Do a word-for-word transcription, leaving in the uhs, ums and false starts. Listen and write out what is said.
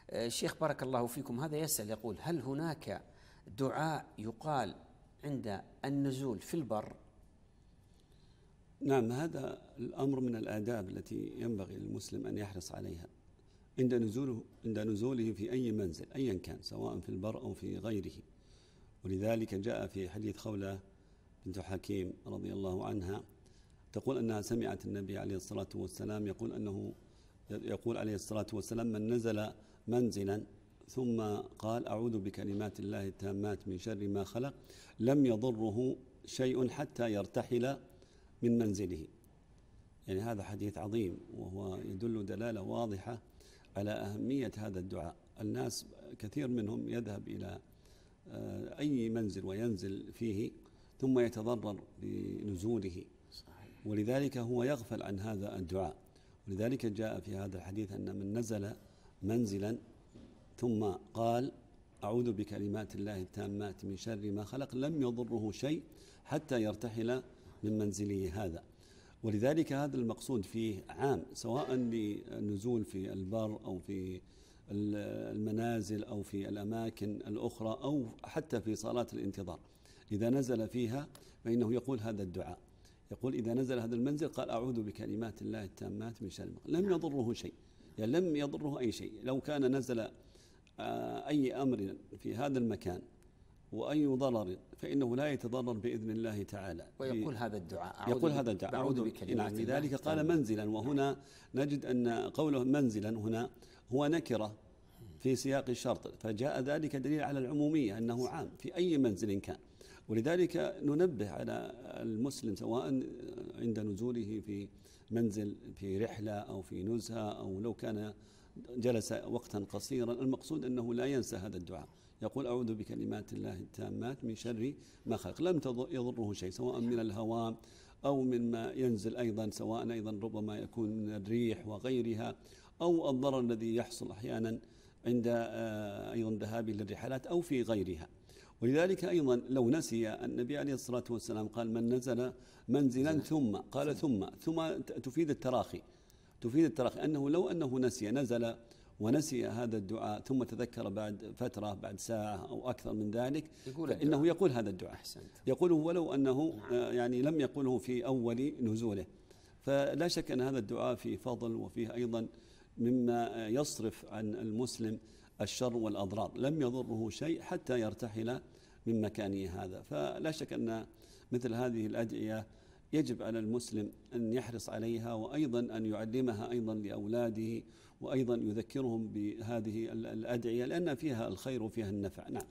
شيخ بارك الله فيكم، هذا يسأل يقول: هل هناك دعاء يقال عند النزول في البر؟ نعم، هذا الأمر من الآداب التي ينبغي للمسلم أن يحرص عليها عند نزوله عند نزوله في أي منزل أيا كان، سواء في البر أو في غيره. ولذلك جاء في حديث خولة بنت حكيم رضي الله عنها تقول أنها سمعت النبي عليه الصلاة والسلام يقول أنه يقول عليه الصلاة والسلام: من نزل منزلا ثم قال أعوذ بكلمات الله التامات من شر ما خلق لم يضره شيء حتى يرتحل من منزله. يعني هذا حديث عظيم، وهو يدل دلالة واضحة على أهمية هذا الدعاء. الناس كثير منهم يذهب إلى أي منزل وينزل فيه ثم يتضرر بنزوله، ولذلك هو يغفل عن هذا الدعاء. ولذلك جاء في هذا الحديث أن من نزل منزلا ثم قال أعوذ بكلمات الله التامات من شر ما خلق لم يضره شيء حتى يرتحل من منزله هذا. ولذلك هذا المقصود فيه عام، سواء للنزول في البر أو في المنازل أو في الأماكن الأخرى أو حتى في صالات الانتظار. إذا نزل فيها فإنه يقول هذا الدعاء، يقول إذا نزل هذا المنزل قال أعوذ بكلمات الله التامات من شر ما خلق لم يضره شيء، يعني لم يضره أي شيء. لو كان نزل أي أمر في هذا المكان وأي ضرر فإنه لا يتضرر بإذن الله تعالى. ويقول هذا الدعاء يقول هذا الدعاء أعوذ بكلمات الله. لذلك قال منزلا، وهنا نجد أن قوله منزلا هنا هو نكرة في سياق الشرط، فجاء ذلك دليل على العمومية أنه عام في أي منزل كان. ولذلك ننبه على المسلم سواء عند نزوله في منزل في رحلة أو في نزهة أو لو كان جلس وقتا قصيرا، المقصود أنه لا ينسى هذا الدعاء، يقول أعوذ بكلمات الله التامات من شر ما خلق لم يضره شيء، سواء من الهواء أو مما ينزل أيضا، سواء أيضا ربما يكون من الريح وغيرها، أو الضرر الذي يحصل أحيانا عند أيضا ذهاب للرحلات أو في غيرها. ولذلك أيضا لو نسي النبي عليه الصلاة والسلام قال من نزل منزلا ثم قال ثم ثم تفيد التراخي تفيد التراخي أنه لو أنه نسي نزل ونسي هذا الدعاء ثم تذكر بعد فترة بعد ساعة أو أكثر من ذلك فإنه يقول هذا الدعاء، يقوله ولو أنه يعني لم يقوله في أول نزوله. فلا شك أن هذا الدعاء فيه فضل وفيه أيضا مما يصرف عن المسلم الشر والأضرار، لم يضره شيء حتى يرتحل من مكانه هذا. فلا شك أن مثل هذه الأدعية يجب على المسلم أن يحرص عليها، وأيضا أن يعلمها أيضا لأولاده، وأيضا يذكرهم بهذه الأدعية لأن فيها الخير وفيها النفع. نعم.